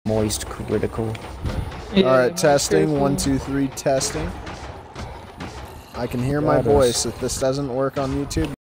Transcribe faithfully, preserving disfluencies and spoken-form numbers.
Moist critical. Yeah, Alright, my testing. critical. One, two, three, testing. I can hear Got my us. voice. If this doesn't work on YouTube,